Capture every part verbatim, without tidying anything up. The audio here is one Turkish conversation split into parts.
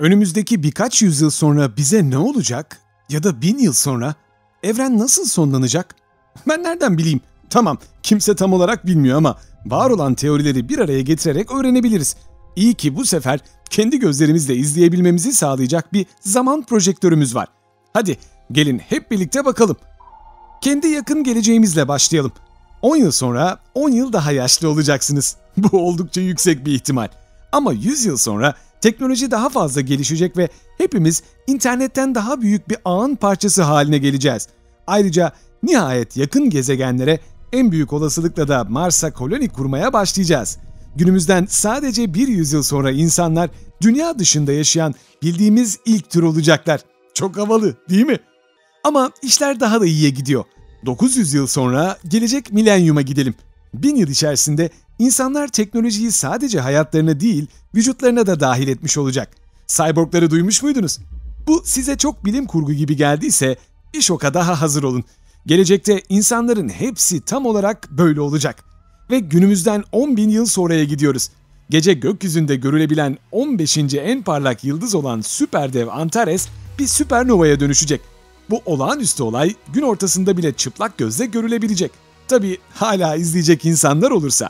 Önümüzdeki birkaç yüzyıl sonra bize ne olacak? Ya da bin yıl sonra evren nasıl sonlanacak? Ben nereden bileyim? Tamam, kimse tam olarak bilmiyor ama var olan teorileri bir araya getirerek öğrenebiliriz. İyi ki bu sefer kendi gözlerimizle izleyebilmemizi sağlayacak bir zaman projektörümüz var. Hadi gelin hep birlikte bakalım. Kendi yakın geleceğimizle başlayalım. on yıl sonra on yıl daha yaşlı olacaksınız. Bu oldukça yüksek bir ihtimal. Ama yüz yıl sonra teknoloji daha fazla gelişecek ve hepimiz internetten daha büyük bir ağın parçası haline geleceğiz. Ayrıca nihayet yakın gezegenlere, en büyük olasılıkla da Mars'a koloni kurmaya başlayacağız. Günümüzden sadece bir yüzyıl sonra insanlar dünya dışında yaşayan bildiğimiz ilk tür olacaklar. Çok havalı, değil mi? Ama işler daha da iyiye gidiyor. dokuz yüz yıl sonra gelecek milenyuma gidelim. Bin yıl içerisinde insanlar teknolojiyi sadece hayatlarına değil, vücutlarına da dahil etmiş olacak. Cyborgları duymuş muydunuz? Bu size çok bilim kurgu gibi geldiyse bir şoka daha hazır olun. Gelecekte insanların hepsi tam olarak böyle olacak. Ve günümüzden on bin yıl sonraya gidiyoruz. Gece gökyüzünde görülebilen on beşinci en parlak yıldız olan süperdev Antares bir süpernovaya dönüşecek. Bu olağanüstü olay gün ortasında bile çıplak gözle görülebilecek. Tabii hala izleyecek insanlar olursa.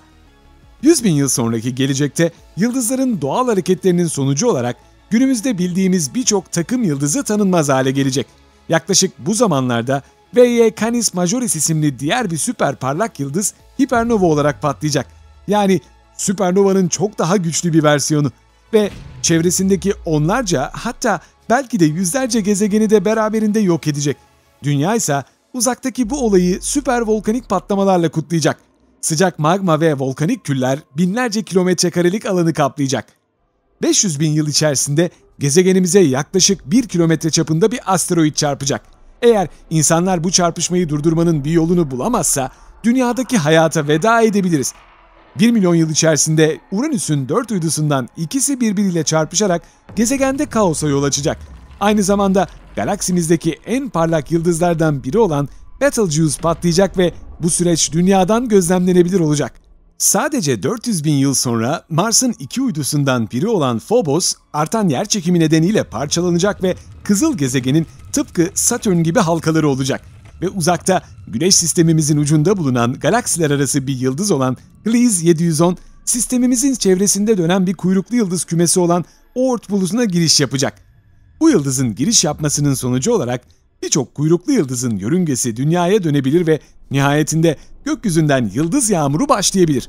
yüz bin yıl sonraki gelecekte yıldızların doğal hareketlerinin sonucu olarak günümüzde bildiğimiz birçok takım yıldızı tanınmaz hale gelecek. Yaklaşık bu zamanlarda V Y Canis Majoris isimli diğer bir süper parlak yıldız hipernova olarak patlayacak. Yani süpernovanın çok daha güçlü bir versiyonu ve çevresindeki onlarca, hatta belki de yüzlerce gezegeni de beraberinde yok edecek. Dünya ise uzaktaki bu olayı süper volkanik patlamalarla kutlayacak. Sıcak magma ve volkanik küller binlerce kilometre karelik alanı kaplayacak. beş yüz bin yıl içerisinde gezegenimize yaklaşık bir kilometre çapında bir asteroid çarpacak. Eğer insanlar bu çarpışmayı durdurmanın bir yolunu bulamazsa dünyadaki hayata veda edebiliriz. bir milyon yıl içerisinde Uranüs'ün dört uydusundan ikisi birbiriyle çarpışarak gezegende kaosa yol açacak. Aynı zamanda galaksimizdeki en parlak yıldızlardan biri olan Betelgeuse patlayacak ve bu süreç dünyadan gözlemlenebilir olacak. Sadece dört yüz bin yıl sonra Mars'ın iki uydusundan biri olan Phobos, artan yerçekimi nedeniyle parçalanacak ve kızıl gezegenin tıpkı Satürn gibi halkaları olacak. Ve uzakta Güneş sistemimizin ucunda bulunan galaksiler arası bir yıldız olan Gliese yedi yüz on, sistemimizin çevresinde dönen bir kuyruklu yıldız kümesi olan Oort bulutuna giriş yapacak. Bu yıldızın giriş yapmasının sonucu olarak birçok kuyruklu yıldızın yörüngesi dünyaya dönebilir ve nihayetinde gökyüzünden yıldız yağmuru başlayabilir.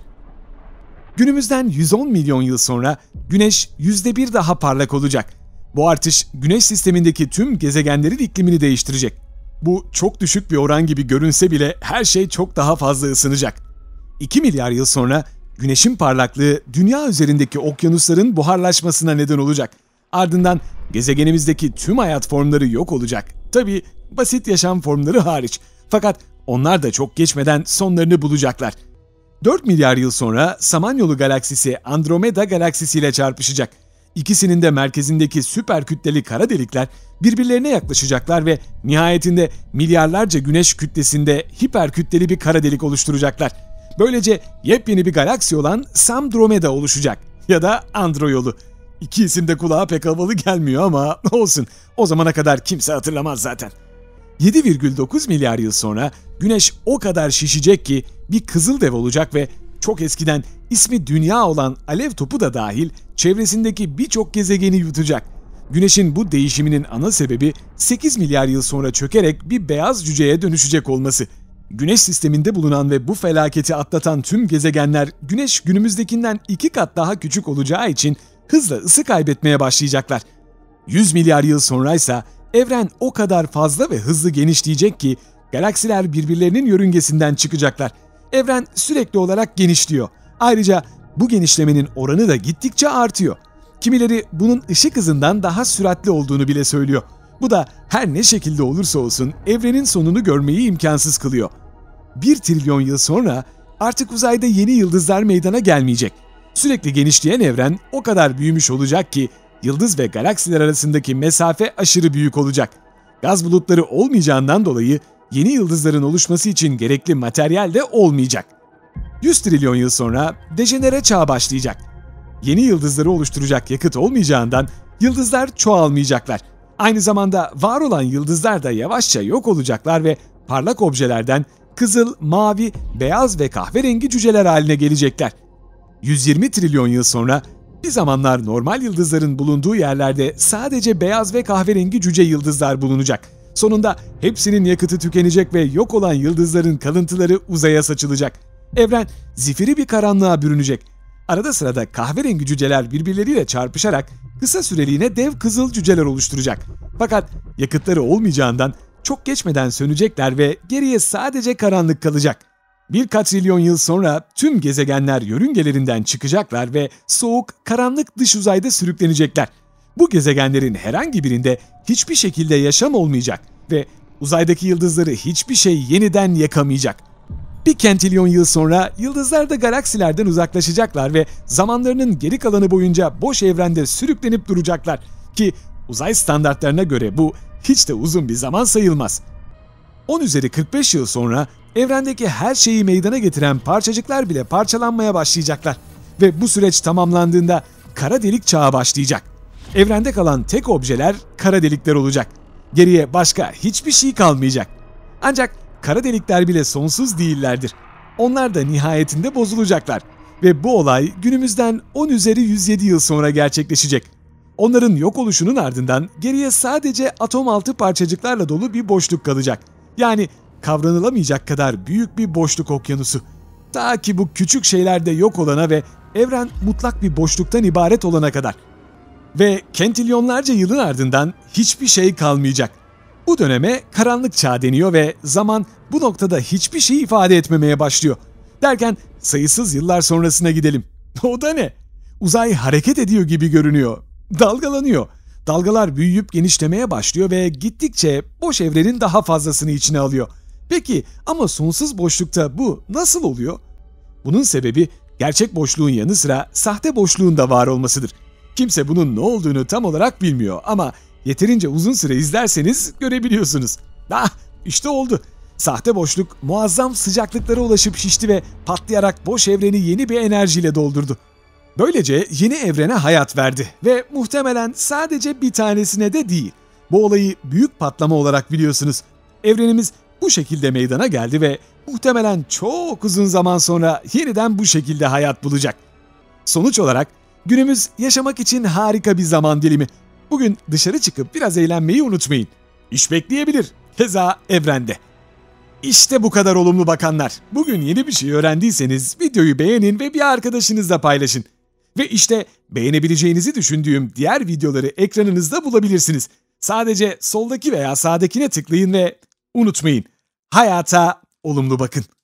Günümüzden yüz on milyon yıl sonra Güneş yüzde bir daha parlak olacak. Bu artış Güneş sistemindeki tüm gezegenlerin iklimini değiştirecek. Bu çok düşük bir oran gibi görünse bile her şey çok daha fazla ısınacak. iki milyar yıl sonra Güneş'in parlaklığı dünya üzerindeki okyanusların buharlaşmasına neden olacak. Ardından gezegenimizdeki tüm hayat formları yok olacak. Tabii basit yaşam formları hariç. Fakat onlar da çok geçmeden sonlarını bulacaklar. dört milyar yıl sonra Samanyolu galaksisi Andromeda galaksisiyle çarpışacak. İkisinin de merkezindeki süper kütleli kara delikler birbirlerine yaklaşacaklar ve nihayetinde milyarlarca güneş kütlesinde hiper kütleli bir kara delik oluşturacaklar. Böylece yepyeni bir galaksi olan Samdromeda oluşacak ya da Andro yolu. İki isim de kulağa pek havalı gelmiyor ama olsun, o zamana kadar kimse hatırlamaz zaten. yedi virgül dokuz milyar yıl sonra Güneş o kadar şişecek ki bir kızıldev olacak ve çok eskiden ismi Dünya olan alev topu da dahil çevresindeki birçok gezegeni yutacak. Güneş'in bu değişiminin ana sebebi sekiz milyar yıl sonra çökerek bir beyaz cüceye dönüşecek olması. Güneş sisteminde bulunan ve bu felaketi atlatan tüm gezegenler Güneş günümüzdekinden iki kat daha küçük olacağı için hızla ısı kaybetmeye başlayacaklar. yüz milyar yıl sonraysa evren o kadar fazla ve hızlı genişleyecek ki galaksiler birbirlerinin yörüngesinden çıkacaklar. Evren sürekli olarak genişliyor. Ayrıca bu genişlemenin oranı da gittikçe artıyor. Kimileri bunun ışık hızından daha süratli olduğunu bile söylüyor. Bu da her ne şekilde olursa olsun evrenin sonunu görmeyi imkansız kılıyor. Bir trilyon yıl sonra artık uzayda yeni yıldızlar meydana gelmeyecek. Sürekli genişleyen evren o kadar büyümüş olacak ki yıldız ve galaksiler arasındaki mesafe aşırı büyük olacak. Gaz bulutları olmayacağından dolayı yeni yıldızların oluşması için gerekli materyal de olmayacak. yüz trilyon yıl sonra dejenere çağ başlayacak. Yeni yıldızları oluşturacak yakıt olmayacağından Yıldızlar çoğalmayacaklar. Aynı zamanda var olan yıldızlar da yavaşça yok olacaklar ve parlak objelerden kızıl, mavi, beyaz ve kahverengi cüceler haline gelecekler. yüz yirmi trilyon yıl sonra bir zamanlar normal yıldızların bulunduğu yerlerde sadece beyaz ve kahverengi cüce yıldızlar bulunacak. Sonunda hepsinin yakıtı tükenecek ve yok olan yıldızların kalıntıları uzaya saçılacak. Evren zifiri bir karanlığa bürünecek. Arada sırada kahverengi cüceler birbirleriyle çarpışarak kısa süreliğine dev kızıl cüceler oluşturacak. Fakat yakıtları olmayacağından çok geçmeden sönecekler ve geriye sadece karanlık kalacak. Birkaç trilyon yıl sonra tüm gezegenler yörüngelerinden çıkacaklar ve soğuk, karanlık dış uzayda sürüklenecekler. Bu gezegenlerin herhangi birinde hiçbir şekilde yaşam olmayacak ve uzaydaki yıldızları hiçbir şey yeniden yakamayacak. Bir kentilyon yıl sonra yıldızlar da galaksilerden uzaklaşacaklar ve zamanlarının geri kalanı boyunca boş evrende sürüklenip duracaklar ki uzay standartlarına göre bu hiç de uzun bir zaman sayılmaz. on üzeri kırk beş yıl sonra evrendeki her şeyi meydana getiren parçacıklar bile parçalanmaya başlayacaklar ve bu süreç tamamlandığında kara delik çağı başlayacak. Evrende kalan tek objeler kara delikler olacak. Geriye başka hiçbir şey kalmayacak. Ancak kara delikler bile sonsuz değillerdir. Onlar da nihayetinde bozulacaklar ve bu olay günümüzden on üzeri yüz yedi yıl sonra gerçekleşecek. Onların yok oluşunun ardından geriye sadece atom altı parçacıklarla dolu bir boşluk kalacak. Yani kavranılamayacak kadar büyük bir boşluk okyanusu. Ta ki bu küçük şeyler de yok olana ve evren mutlak bir boşluktan ibaret olana kadar. Ve kentilyonlarca yılın ardından hiçbir şey kalmayacak. Bu döneme karanlık çağ deniyor ve zaman bu noktada hiçbir şey ifade etmemeye başlıyor. Derken sayısız yıllar sonrasına gidelim. O da ne? Uzay hareket ediyor gibi görünüyor. Dalgalanıyor. Dalgalar büyüyüp genişlemeye başlıyor ve gittikçe boş evrenin daha fazlasını içine alıyor. Peki ama sonsuz boşlukta bu nasıl oluyor? Bunun sebebi gerçek boşluğun yanı sıra sahte boşluğun da var olmasıdır. Kimse bunun ne olduğunu tam olarak bilmiyor ama yeterince uzun süre izlerseniz görebiliyorsunuz. Ah, işte oldu. Sahte boşluk muazzam sıcaklıklara ulaşıp şişti ve patlayarak boş evreni yeni bir enerjiyle doldurdu. Böylece yeni evrene hayat verdi ve muhtemelen sadece bir tanesine de değil. Bu olayı büyük patlama olarak biliyorsunuz. Evrenimiz bu şekilde meydana geldi ve muhtemelen çok uzun zaman sonra yeniden bu şekilde hayat bulacak. Sonuç olarak günümüz yaşamak için harika bir zaman dilimi. Bugün dışarı çıkıp biraz eğlenmeyi unutmayın. İş bekleyebilir. Keza evrende. İşte bu kadar olumlu bakanlar. Bugün yeni bir şey öğrendiyseniz videoyu beğenin ve bir arkadaşınızla paylaşın. Ve işte beğenebileceğinizi düşündüğüm diğer videoları ekranınızda bulabilirsiniz. Sadece soldaki veya sağdakine tıklayın ve unutmayın. Hayata olumlu bakın.